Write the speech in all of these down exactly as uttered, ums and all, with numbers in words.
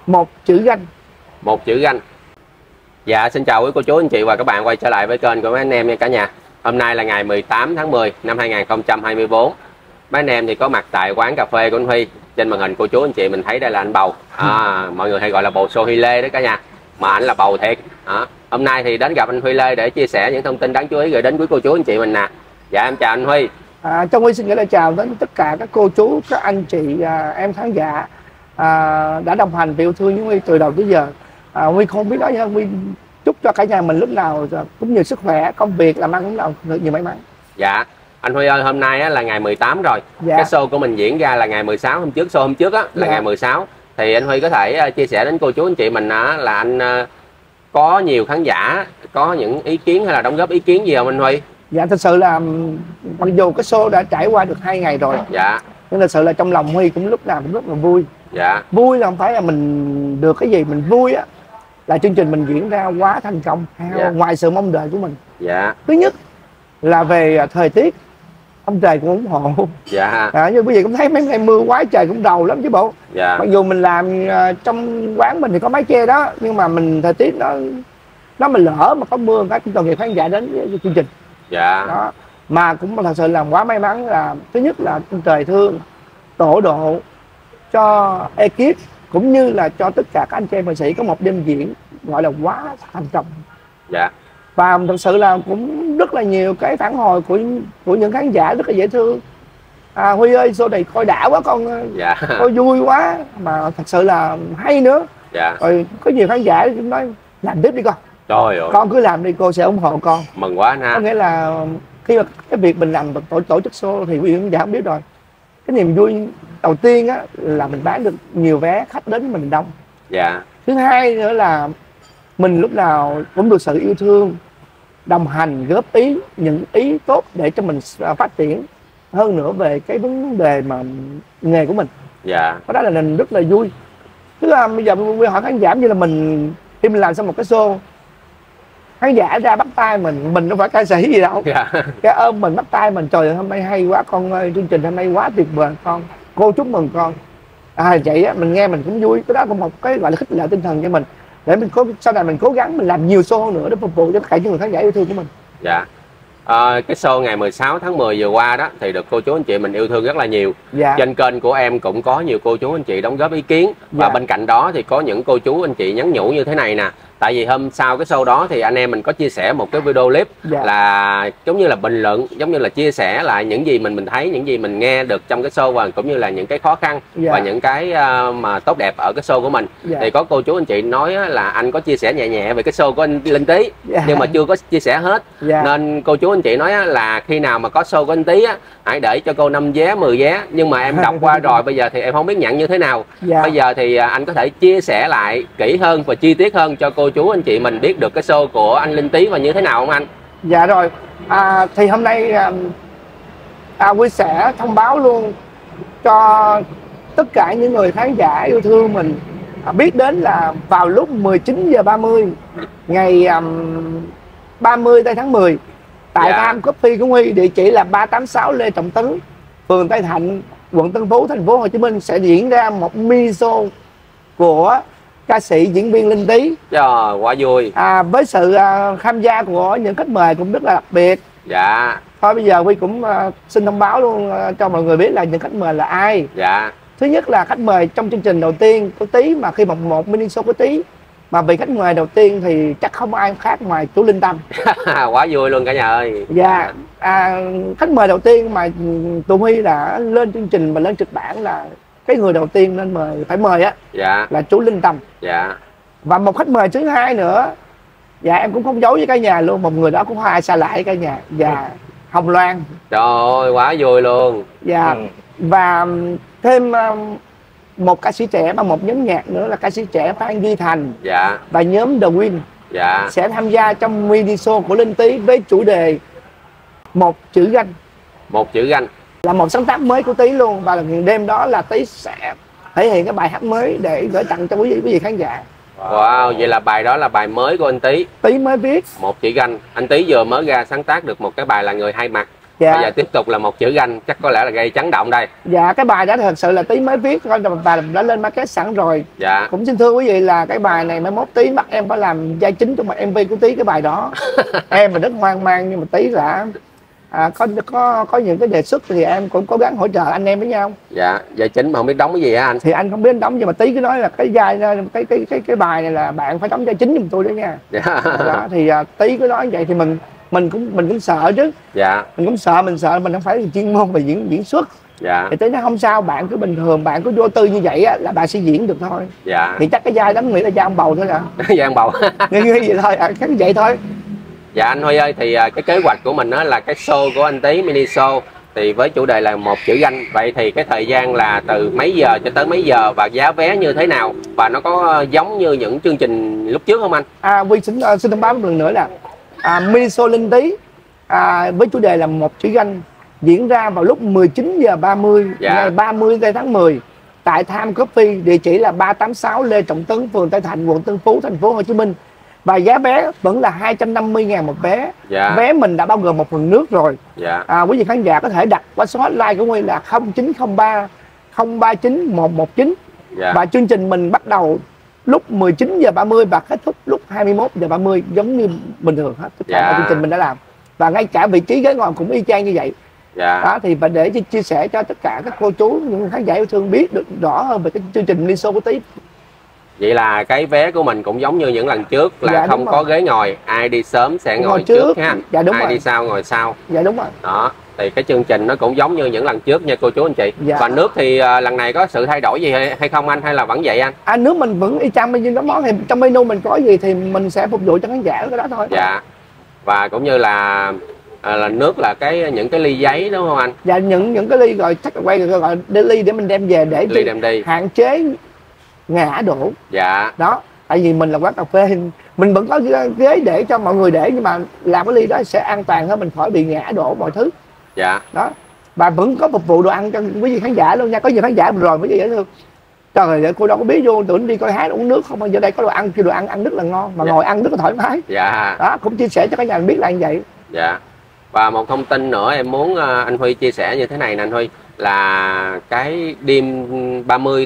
Một chữ ganh. Một chữ ganh. Dạ, xin chào quý cô chú anh chị và các bạn quay trở lại với kênh của mấy anh em nha cả nhà. Hôm nay là ngày mười tám tháng mười năm hai nghìn không trăm hai mươi tư. Mấy anh em thì có mặt tại quán cà phê của anh Huy. Trên màn hình cô chú anh chị mình thấy đây là anh Bầu. À, mọi người hay gọi là bầu Sô Huy Lê đó cả nhà. Mà anh là Bầu thiệt. À, hôm nay thì đến gặp anh Huy Lê để chia sẻ những thông tin đáng chú ý gửi đến quý cô chú anh chị mình nè. Dạ, em chào anh Huy. À, Trong Huy xin gửi lời chào đến tất cả các cô chú, các anh chị, à, em khán giả à, đã đồng hành và yêu thương với Huy từ đầu tới giờ. À, Huy không biết nói nha, Huy chúc cho cả nhà mình lúc nào cũng nhiều sức khỏe, công việc làm ăn cũng nào được nhiều may mắn. Dạ, anh Huy ơi, hôm nay á, là ngày mười tám rồi. Dạ. Cái show của mình diễn ra là ngày mười sáu, hôm trước show hôm trước á, là dạ. ngày mười sáu. Thì anh Huy có thể uh, chia sẻ đến cô chú anh chị mình á, là anh uh, có nhiều khán giả có những ý kiến hay là đóng góp ý kiến gì không anh Huy? Dạ, thật sự là mặc dù cái show đã trải qua được hai ngày rồi. Dạ. Nhưng thật sự là trong lòng Huy cũng lúc nào cũng rất là vui. Dạ. Vui là không phải là mình được cái gì, mình vui á là chương trình mình diễn ra quá thành công, dạ. ngoài sự mong đợi của mình. Dạ. Thứ nhất là về thời tiết, ông trời cũng ủng hộ. Dạ. À, như quý vị cũng thấy mấy ngày mưa quá trời cũng đầu lắm chứ bộ. Dạ. Mặc dù mình làm uh, trong quán mình thì có mái che đó, nhưng mà mình thời tiết nó nó mình lỡ mà có mưa các tội nghiệp khán giả đến với chương trình. Dạ. Đó. Mà cũng thật sự là quá may mắn là thứ nhất là trời thương tổ độ cho ekip cũng như là cho tất cả các anh chị em nghệ sĩ có một đêm diễn gọi là quá thành công. Dạ. Và thật sự là cũng rất là nhiều cái phản hồi của của những khán giả rất là dễ thương. À, Huy ơi, show này coi đã quá con. Dạ. Coi vui quá mà thật sự là hay nữa. Dạ. Rồi có nhiều khán giả cũng nói làm tiếp đi con. Trời ơi. Con cứ làm đi, cô sẽ ủng hộ con. Mừng quá anh ha. Có nghĩa là khi mà cái việc mình làm tổ, tổ chức show thì quý vị khán giả không biết rồi. Cái niềm vui đầu tiên á là mình bán được nhiều vé, khách đến mình đông. Dạ. Thứ hai nữa là mình lúc nào cũng được sự yêu thương, đồng hành, góp ý những ý tốt để cho mình phát triển hơn nữa về cái vấn đề mà nghề của mình. Dạ. Đó là mình rất là vui. Tức là bây giờ mình hỏi khán giả như là mình khi mình làm xong một cái show, khán giả ra bắt tay mình, mình đâu phải ca sĩ gì đâu. Dạ. Cái ôm mình bắt tay mình, trời ơi hôm nay hay quá con ơi, chương trình hôm nay quá tuyệt vời con, cô chúc mừng con. À vậy á, mình nghe mình cũng vui, cái đó cũng một cái gọi là khích lệ tinh thần cho mình để mình có sau này mình cố gắng mình làm nhiều show hơn nữa để phục vụ cho tất cả những người khán giả yêu thương của mình. Dạ. À, cái show ngày mười sáu tháng mười vừa qua đó thì được cô chú anh chị mình yêu thương rất là nhiều. Dạ. Trên kênh của em cũng có nhiều cô chú anh chị đóng góp ý kiến. Và dạ. bên cạnh đó thì có những cô chú anh chị nhắn nhủ như thế này nè. Tại vì hôm sau cái show đó thì anh em mình có chia sẻ một cái video clip. Dạ. Là giống như là bình luận, giống như là chia sẻ lại những gì mình mình thấy, những gì mình nghe được trong cái show và cũng như là những cái khó khăn. Dạ. Và những cái uh, mà tốt đẹp ở cái show của mình. Dạ. Thì có cô chú anh chị nói là anh có chia sẻ nhẹ nhẹ về cái show của anh Linh Tý. Dạ. Nhưng mà chưa có chia sẻ hết. Dạ. Nên cô chú anh chị nói là khi nào mà có show của anh Tý á, hãy để cho cô năm vé, mười vé. Nhưng mà em đọc qua rồi bây giờ thì em không biết nhận như thế nào. Dạ. Bây giờ thì anh có thể chia sẻ lại kỹ hơn và chi tiết hơn cho cô chú anh chị mình biết được cái show của anh Linh Tý và như thế nào không anh? Dạ rồi. À, thì hôm nay à, Huy sẽ thông báo luôn cho tất cả những người khán giả yêu thương mình à, biết đến là vào lúc mười chín giờ ba mươi ngày um, ba mươi tây tháng mười tại dạ. Tham Coffee của Huy, địa chỉ là ba tám sáu Lê Trọng Tấn, phường Tây Thạnh, quận Tân Phú, thành phố Hồ Chí Minh sẽ diễn ra một mini show của ca sĩ diễn viên Linh Tý. Trời, quá vui. À, với sự uh, tham gia của những khách mời cũng rất là đặc biệt. Dạ. Thôi bây giờ Huy cũng uh, xin thông báo luôn uh, cho mọi người biết là những khách mời là ai. Dạ. Thứ nhất là khách mời trong chương trình đầu tiên của Tý, mà khi một một mini show của Tý mà vị khách mời đầu tiên thì chắc không ai khác ngoài chú Linh Tâm. Quá vui luôn cả nhà ơi. Dạ. À, khách mời đầu tiên mà tụi Huy đã lên chương trình và lên kịch bản là cái người đầu tiên nên mời phải mời á. Dạ. Là chú Linh Tâm. Dạ. Và một khách mời thứ hai nữa, dạ em cũng không giấu với cả nhà luôn, một người đó cũng không ai xa lạ với cả nhà. Dạ. Hồng Loan. Trời ơi, quá vui luôn. Dạ. Ừ. Và thêm một ca sĩ trẻ và một nhóm nhạc nữa là ca sĩ trẻ Phan Duy Thành. Dạ. Và nhóm The Win. Dạ. Sẽ tham gia trong mini show của Linh Tý với chủ đề một chữ ganh. Một chữ ganh là một sáng tác mới của Tý luôn, và đêm đó là Tý sẽ thể hiện cái bài hát mới để gửi tặng cho quý vị, quý vị khán giả. Wow, vậy là bài đó là bài mới của anh Tý. Tý mới viết. Một chữ ganh. Anh Tý vừa mới ra sáng tác được một cái bài là Người Hai Mặt. Dạ. Bây giờ tiếp tục là một chữ ganh, chắc có lẽ là gây chấn động đây. Dạ, cái bài đó thật sự là Tí mới viết thôi, và đã lên market sẵn rồi. Dạ. Cũng xin thưa quý vị là cái bài này mai mốt Tí bắt em phải làm vai chính trong một em vê của Tí cái bài đó. Em mà rất hoang mang, nhưng mà Tí là à, có có có những cái đề xuất thì em cũng cố gắng hỗ trợ anh em với nhau. Dạ, vai chính mà không biết đóng cái gì hả anh? Thì anh không biết anh đóng, nhưng mà Tí cứ nói là cái vai cái cái cái cái bài này là bạn phải đóng vai chính giùm tôi đó nha. Dạ. Đó, thì à, Tí cứ nói vậy thì mình mình cũng mình cũng sợ chứ. Dạ. Mình cũng sợ, mình sợ mình không phải là chuyên môn về diễn diễn xuất. Dạ. Thì Tí nó không sao, bạn cứ bình thường, bạn cứ vô tư như vậy á, là bạn sẽ diễn được thôi. Dạ. Thì chắc cái vai đó nghĩ là vai ông bầu thôi à. Vai ông bầu. Nghĩ như vậy thôi, à, chắc vậy thôi. Dạ anh Huy ơi, thì cái kế hoạch của mình đó là cái show của anh Tí mini show thì với chủ đề là một chữ ganh. Vậy thì cái thời gian là từ mấy giờ cho tới mấy giờ và giá vé như thế nào, và nó có giống như những chương trình lúc trước không anh? À, Huy xin uh, xin thông báo một lần nữa là à, mini show Linh Tí à, với chủ đề là một chữ ganh diễn ra vào lúc mười chín giờ ba mươi dạ. ngày ba mươi tháng mười tại Time Coffee, địa chỉ là ba tám sáu Lê Trọng Tấn, phường Tây Thạnh, quận Tân Phú, thành phố Hồ Chí Minh. Và giá vé vẫn là hai trăm năm mươi ngàn một vé. Dạ. Vé mình đã bao gồm một phần nước rồi. Dạ. À, quý vị khán giả có thể đặt qua số hotline của Huy là không chín không ba không ba chín một một chín. Dạ. Và chương trình mình bắt đầu lúc mười chín giờ ba mươi và kết thúc lúc hai mươi mốt giờ ba mươi, giống như bình thường hết. Tất cả dạ. chương trình mình đã làm. Và ngay cả vị trí ghế ngồi cũng y chang như vậy. Dạ. Đó, thì và để chia sẻ cho tất cả các cô chú, những khán giả yêu thương biết được rõ hơn về cái chương trình mini show của Tí. Vậy là cái vé của mình cũng giống như những lần trước là dạ, không có ghế ngồi, ai đi sớm sẽ ngồi, ngồi trước, trước ha. Dạ, đúng ai rồi. Đi sau ngồi sau. Dạ đúng rồi. Đó, thì cái chương trình nó cũng giống như những lần trước nha cô chú anh chị. Dạ. Và nước thì uh, lần này có sự thay đổi gì hay, hay không anh, hay là vẫn vậy anh? À, nước mình vẫn y chang như cái món, thì trong menu mình có gì thì mình sẽ phục vụ cho khán giả cái đó thôi. Dạ. Và cũng như là à, là nước là cái những cái ly giấy đúng không anh? Dạ, những những cái ly rồi chắc là quay rồi gọi ly để mình đem về để ly đem đi. Hạn chế ngã đổ. Dạ. Đó, tại vì mình là quán cà phê, mình vẫn có ghế để cho mọi người để, nhưng mà làm cái ly đó sẽ an toàn hơn, mình khỏi bị ngã đổ mọi thứ. Dạ. Đó, và vẫn có phục vụ đồ ăn cho quý vị khán giả luôn nha. Có nhiều khán giả rồi mới dễ thương, trời ơi cô đâu có biết, vô tưởng đi coi hát uống nước không, giờ đây có đồ ăn, khi đồ ăn ăn rất là ngon mà dạ. Ngồi ăn rất là thoải mái. Dạ. Đó, cũng chia sẻ cho cả nhà biết là như vậy. Dạ. Và một thông tin nữa em muốn anh Huy chia sẻ như thế này nè anh Huy, là cái đêm ba mươi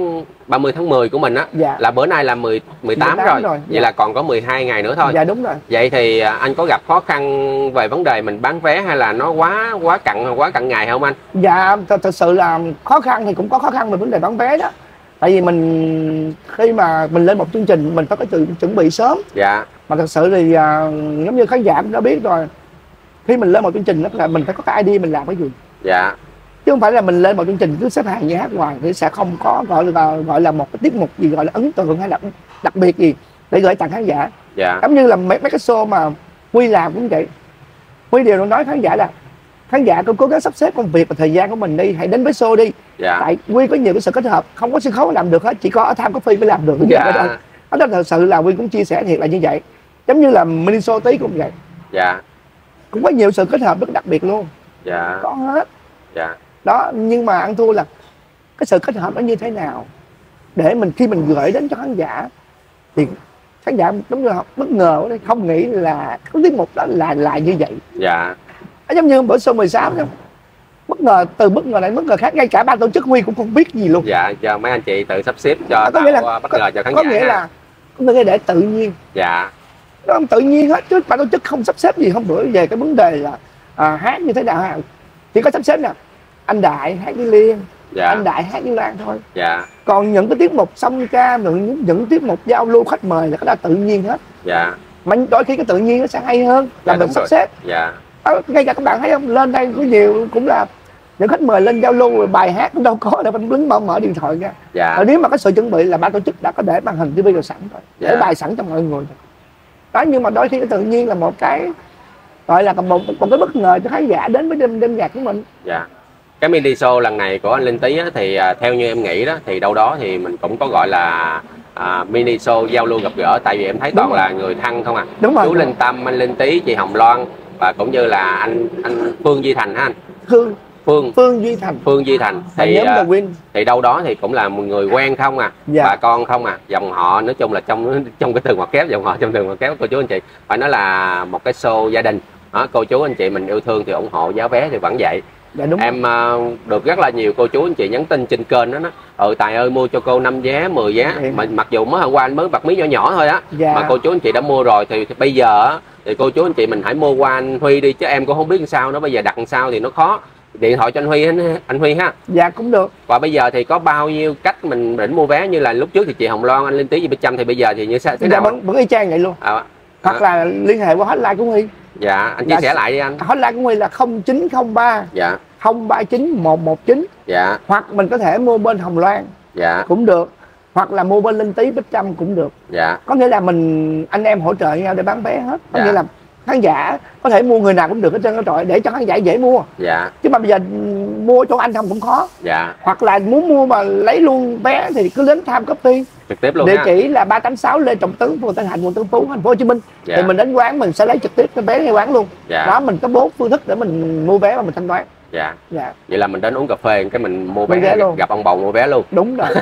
tháng mười của mình á, dạ. Là bữa nay là mười, mười tám rồi, rồi. Vậy dạ. Là còn có mười hai ngày nữa thôi. Dạ đúng rồi. Vậy thì anh có gặp khó khăn về vấn đề mình bán vé hay là nó quá quá cặn quá cặn ngày không anh? Dạ thật, thật sự là khó khăn thì cũng có khó khăn về vấn đề bán vé đó. Tại vì mình khi mà mình lên một chương trình mình phải có sự chuẩn bị sớm. Dạ. Mà thật sự thì uh, giống như khán giả cũng đã biết rồi, khi mình lên một chương trình đó là mình phải có cái idea mình làm cái gì. Dạ. Chứ không phải là mình lên một chương trình cứ xếp hàng như hát ngoài thì sẽ không có gọi là gọi là một cái tiết mục gì gọi là ấn tượng hay là đặc biệt gì để gửi tặng khán giả. Dạ. Giống như là mấy, mấy cái show mà Huy làm cũng vậy. Huy đều nói khán giả là khán giả cũng cố gắng sắp xếp công việc và thời gian của mình đi, hãy đến với show đi. Dạ. Tại Huy có nhiều cái sự kết hợp, không có sân khấu làm được hết, chỉ có ở Time Coffee mới làm được. Dạ. Đó là thật sự là Huy cũng chia sẻ thiệt là như vậy. Giống như là mini show Tí cũng vậy. Dạ. Cũng có nhiều sự kết hợp rất đặc biệt luôn. Dạ. Có hết. Dạ. Đó, nhưng mà ăn thua là cái sự kết hợp nó như thế nào để mình khi mình gửi đến cho khán giả thì khán giả đúng là bất ngờ, không nghĩ là cái tiết mục đó là là như vậy. Dạ. Nó giống như bữa show mười sáu đó, bất ngờ, từ bất ngờ này bất ngờ khác, ngay cả ban tổ chức Huy cũng không biết gì luôn. Dạ, giờ mấy anh chị tự sắp xếp cho có nghĩa là bất ngờ cho khán có giả. Nghĩa ha. Là có nghĩa là để tự nhiên. Dạ. Nó không tự nhiên hết, chứ ban tổ chức không sắp xếp gì. Hôm bữa về cái vấn đề là à, hát như thế nào, chỉ có sắp xếp nè, anh Đại hát với Liên, dạ. Anh Đại hát với Lan thôi. Dạ. Còn những cái tiết mục song ca, những, những tiết mục giao lưu khách mời là cái đó tự nhiên hết. Dạ. Mà đôi khi cái tự nhiên nó sẽ hay hơn là dạ, mình sắp rồi. Xếp. Dạ. Đó, ngay cả các bạn thấy không, lên đây có nhiều cũng là những khách mời lên giao lưu rồi bài hát cũng đâu có để mình đứng mở, mở điện thoại ra. Dạ. Nếu mà có sự chuẩn bị là ban tổ chức đã có để màn hình ti vi rồi sẵn rồi, dạ. Để bài sẵn cho mọi người. Đó, nhưng mà đôi khi cái tự nhiên là một cái gọi là một, một cái bất ngờ cho khán giả đến với đêm đêm nhạc của mình. Dạ. Cái mini show lần này của anh Linh Tí á, thì à, theo như em nghĩ đó thì đâu đó thì mình cũng có gọi là à, mini show giao lưu gặp gỡ, tại vì em thấy toàn là người thân không à. Đúng rồi. Chú Linh Tâm, anh Linh Tí, chị Hồng Loan và cũng như là anh anh Phương Duy Thành ha anh. Phương Phương Phương Duy Thành. Phương Duy Thành thì uh, thì đâu đó thì cũng là một người quen không à, dạ. Bà con không à, dòng họ nói chung là trong trong cái từ ngoặc kép, dòng họ trong từ ngoặc kép cô chú anh chị phải nói là một cái show gia đình. đó, cô chú anh chị mình yêu thương thì ủng hộ, giá vé thì vẫn vậy. Dạ, đúng em uh, được rất là nhiều cô chú anh chị nhắn tin trên kênh đó, đó. Ừ Tài ơi mua cho cô năm vé mười vé, dạ. Mà mặc dù mới hôm qua anh mới bật mí nhỏ nhỏ thôi á, dạ. Mà cô chú anh chị đã mua rồi thì, thì bây giờ thì cô chú anh chị mình hãy mua qua anh Huy đi, chứ em cũng không biết làm sao nữa, bây giờ đặt làm sao thì nó khó. Điện thoại cho anh Huy anh Huy ha. Dạ cũng được. Và bây giờ thì có bao nhiêu cách mình định mua vé, như là lúc trước thì chị Hồng Loan, anh Linh Tý, gì Bích Trâm, thì bây giờ thì như thế nào? Dạ, vẫn, vẫn y chang vậy luôn. À, hoặc à. là liên hệ qua hotline của Huy. Dạ anh chia dạ, sẻ lại đi anh. Hotline của Huy là không chín không ba dạ không ba chín một một chín. Dạ. Hoặc mình có thể mua bên Hồng Loan. Dạ. Cũng được. Hoặc là mua bên Linh Tý, Bích Trâm cũng được. Dạ. Có nghĩa là mình anh em hỗ trợ nhau để bán vé hết. Có dạ. nghĩa là khán giả có thể mua người nào cũng được hết trơn á trời, để cho khán giả dễ mua. Dạ. Chứ mà bây giờ mua chỗ anh không cũng khó. Dạ. Hoặc là muốn mua mà lấy luôn vé thì cứ đến Time Coffee trực tiếp luôn. Địa ha. chỉ là ba tám sáu Lê Trọng Tấn, phường Tân Hạnh, quận Tân Phú, thành phố Hồ Chí Minh. Dạ. Thì mình đến quán mình sẽ lấy trực tiếp cái vé ngay quán luôn. Dạ. Đó, mình có bốn phương thức để mình mua vé và mình thanh toán. Dạ. Dạ. Vậy là mình đến uống cà phê cái mình mua vé, vé luôn. Gặp ông bầu mua vé luôn. Đúng rồi.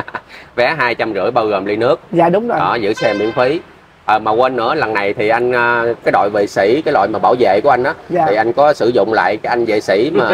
Vé hai trăm rưỡi bao gồm ly nước. Dạ đúng rồi. Đó, giữ xe miễn phí. À, mà quên nữa, lần này thì anh cái đội vệ sĩ, cái loại mà bảo vệ của anh đó, dạ. Thì anh có sử dụng lại cái anh vệ sĩ mà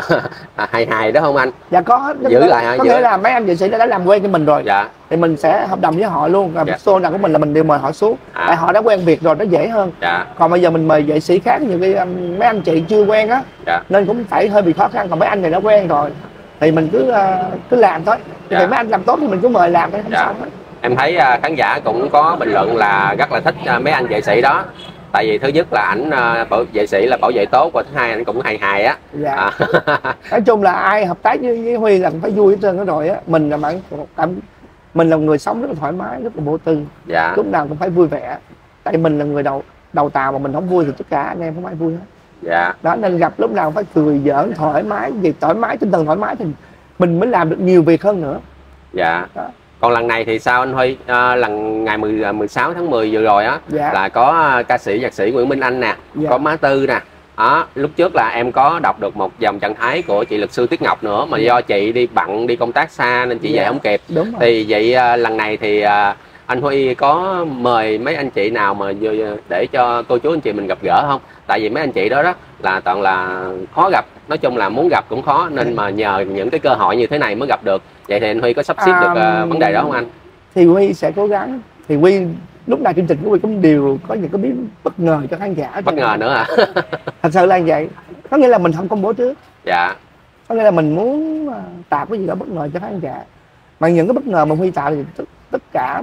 hài hài đó không anh? Dạ có. Giữ đó, lại hả? Có Giữ. nghĩa là mấy anh vệ sĩ đã làm quen với mình rồi. Dạ. Thì mình sẽ hợp đồng với họ luôn. Dạ. Show nào của mình là mình đều mời họ xuống. À. Tại họ đã quen việc rồi, nó dễ hơn. Dạ. Còn bây giờ mình mời vệ sĩ khác, nhiều khi mấy anh chị chưa quen á. Dạ. Nên cũng phải hơi bị khó khăn. Còn mấy anh này đã quen rồi thì mình cứ cứ làm thôi. Dạ. Thì mấy anh làm tốt thì mình cứ mời làm thôi, không dạ. sao hết. Em thấy uh, khán giả cũng có bình luận là rất là thích uh, mấy anh vệ sĩ đó. Tại vì thứ nhất là ảnh uh, bảo vệ sĩ là bảo vệ tốt, và thứ hai anh cũng hài hài á. Dạ. À. Nói chung là ai hợp tác với, với Huy là phải vui hết trơn đó rồi á. Mình là bạn cảm mình là người sống rất là thoải mái, rất là vô tư. Dạ. Lúc nào cũng phải vui vẻ. Tại mình là người đầu đầu tàu mà mình không vui thì tất cả anh em không ai vui hết. Dạ. Đó nên gặp lúc nào cũng phải cười giỡn thoải mái, vì thoải mái, tinh thần thoải mái thì mình mới làm được nhiều việc hơn nữa. Dạ. Đó. Còn lần này thì sao anh Huy? À, lần ngày mười sáu tháng mười vừa rồi á, dạ. Là có ca sĩ nhạc sĩ Nguyễn Minh Anh nè, dạ. Có Má Tư nè. Đó, lúc trước là em có đọc được một dòng trạng thái của chị luật sư Tuyết Ngọc nữa, mà do chị đi bận đi công tác xa nên chị dạ. về không kịp. Đúng rồi. Thì vậy à, lần này thì à, anh Huy có mời mấy anh chị nào mà để cho cô chú anh chị mình gặp gỡ không? Tại vì mấy anh chị đó đó là toàn là khó gặp, nói chung là muốn gặp cũng khó, nên mà nhờ những cái cơ hội như thế này mới gặp được. Vậy thì anh Huy có sắp xếp à, được uh, vấn đề đó không anh? Thì Huy sẽ cố gắng. Thì Huy lúc nào chương trình của Huy cũng đều có những cái biến bất ngờ cho khán giả. Bất ngờ nữa à? Thật sự là vậy. Có nghĩa là mình không công bố trước. Dạ. Có nghĩa là mình muốn tạo cái gì đó bất ngờ cho khán giả. Mà những cái bất ngờ mà Huy tạo thì tất, tất cả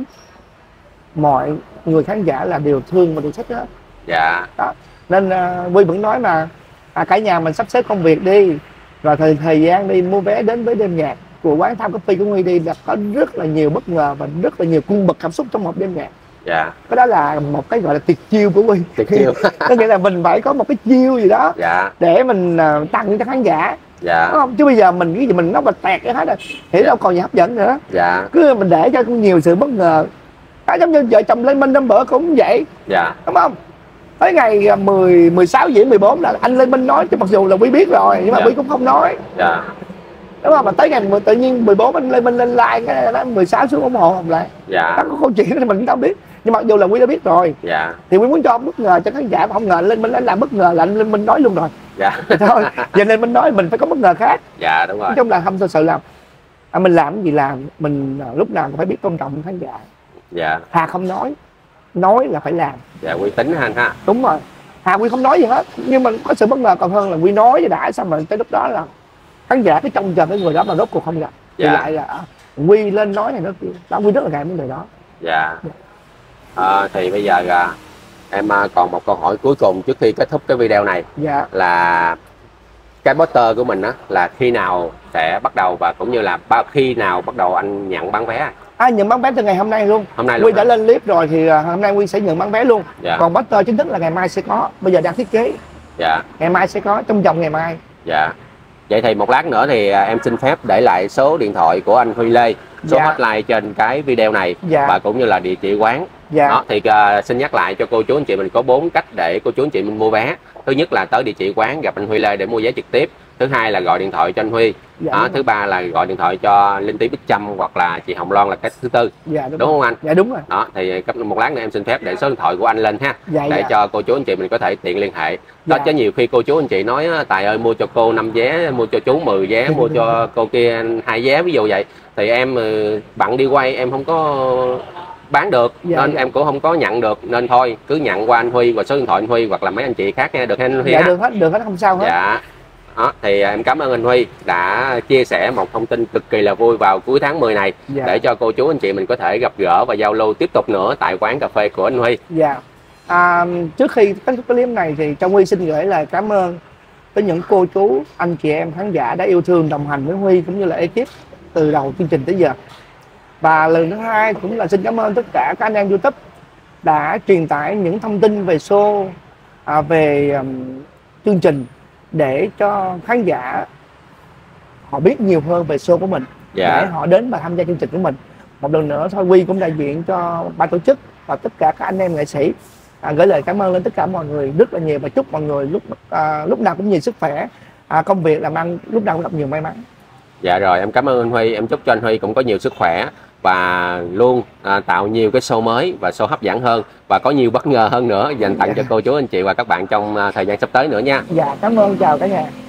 mọi người khán giả là đều thương và đều thích hết. Dạ. Đó. Nên uh, Huy vẫn nói mà à, cả nhà mình sắp xếp công việc đi, rồi thời thời gian đi mua vé đến với đêm nhạc của quán Time Coffee của Huy đi, là có rất là nhiều bất ngờ và rất là nhiều cung bậc cảm xúc trong một đêm nhạc. Dạ. Cái đó là một cái gọi là tuyệt chiêu của Huy. Tuyệt chiêu. Có nghĩa là mình phải có một cái chiêu gì đó. Dạ. Để mình uh, tặng cho khán giả. Dạ. Đúng không? Chứ bây giờ mình cái gì mình nó bạch tẹt cái hết rồi thì dạ. đâu còn gì hấp dẫn nữa. Dạ. Cứ mình để cho nhiều sự bất ngờ. Cả giống như vợ chồng Lê Minh năm bữa cũng vậy. Dạ. Đúng không? Tới ngày mười, mười sáu diễn mười bốn là anh Lê Minh nói, chứ mặc dù là Quý biết rồi nhưng mà dạ. Quý cũng không nói. Dạ. Đúng không? Mà tới ngày tự nhiên mười bốn anh Lê Minh lên like cái đó mười sáu xuống ủng hộ Hồng lại. Dạ. Đó có câu chuyện đó mình cũng đâu biết. Nhưng mặc dù là Quý đã biết rồi. Dạ. Thì Quý muốn cho bất ngờ cho khán giả, mà không ngờ anh Lê Minh làm bất ngờ là anh Lê Minh nói luôn rồi. Dạ. Thôi, giờ nên Minh nói mình phải có bất ngờ khác. Dạ đúng rồi. Nói chung là không thật sự làm. À, mình làm cái gì làm, mình lúc nào cũng phải biết tôn trọng khán giả. Dạ. Thà không nói, nói là phải làm. Dạ, uy tín ha anh ha. Đúng rồi. Hà Quy không nói gì hết, nhưng mà có sự bất ngờ còn hơn là Quy nói với đã, xong rồi tới lúc đó là khán giả cái trông chờ cái người đó mà rốt cuộc không gặp. Dạ. Thì lại là Quy lên nói này nó kia. Đó, Quy rất là ngại vấn đề đó. Dạ. À, thì bây giờ à, em còn một câu hỏi cuối cùng trước khi kết thúc cái video này. Dạ. Là cái poster của mình á là khi nào sẽ bắt đầu, và cũng như là khi nào bắt đầu anh nhận bán vé? À, nhận bán vé từ ngày hôm nay luôn. Hôm nay Quy đã lên clip rồi thì hôm nay Quy sẽ nhận bán vé luôn. Dạ. Còn poster chính thức là ngày mai sẽ có. Bây giờ đang thiết kế. Dạ. Ngày mai sẽ có, trong vòng ngày mai. Dạ. Vậy thì một lát nữa thì em xin phép để lại số điện thoại của anh Huy Lê, số dạ. hotline trên cái video này. Dạ. Và cũng như là địa chỉ quán. Dạ. Đó, thì uh, xin nhắc lại cho cô chú anh chị mình có bốn cách để cô chú anh chị mình mua vé. Thứ nhất là tới địa chỉ quán gặp anh Huy Lê để mua vé trực tiếp. thứ hai là gọi điện thoại cho anh Huy. Dạ, đó, thứ ba là gọi điện thoại cho Linh Tí Bích Trâm hoặc là chị Hồng Loan là cái thứ tư. Dạ, đúng, đúng không anh? Dạ đúng rồi. Đó thì một lát nữa em xin phép để số điện thoại của anh lên ha. Dạ, để dạ. cho cô chú anh chị mình có thể tiện liên hệ. Đó, Dạ. chứ nhiều khi cô chú anh chị nói Tài ơi mua cho cô năm vé, mua cho chú mười vé, mua cho cô kia hai vé ví dụ vậy, thì em bận đi quay em không có bán được. Dạ, nên dạ. em cũng không có nhận được, nên thôi cứ nhận qua anh Huy và số điện thoại anh Huy hoặc là mấy anh chị khác nha, được anh Huy? Dạ được hết, được hết, không sao hết. Dạ. Đó, thì em cảm ơn anh Huy đã chia sẻ một thông tin cực kỳ là vui vào cuối tháng mười này. Dạ. Để cho cô chú anh chị mình có thể gặp gỡ và giao lưu tiếp tục nữa tại quán cà phê của anh Huy. Dạ. À, trước khi kết thúc cái clip này thì Trong Huy xin gửi lời cảm ơn tới những cô chú, anh chị em khán giả đã yêu thương đồng hành với Huy cũng như là ekip từ đầu chương trình tới giờ. Và lần thứ hai cũng là xin cảm ơn tất cả các anh em YouTube đã truyền tải những thông tin về show, à, về um, chương trình để cho khán giả họ biết nhiều hơn về show của mình. Dạ. Để họ đến và tham gia chương trình của mình. Một lần nữa thôi Huy cũng đại diện cho ban tổ chức và tất cả các anh em nghệ sĩ à, gửi lời cảm ơn lên tất cả mọi người rất là nhiều, và chúc mọi người lúc à, lúc nào cũng nhiều sức khỏe, à, công việc làm ăn lúc nào cũng gặp nhiều may mắn. Dạ rồi, em cảm ơn anh Huy, em chúc cho anh Huy cũng có nhiều sức khỏe và luôn à, tạo nhiều cái show mới và show hấp dẫn hơn và có nhiều bất ngờ hơn nữa dành tặng dạ. cho cô chú anh chị và các bạn trong à, thời gian sắp tới nữa nha. Dạ, cảm ơn, chào cả nhà.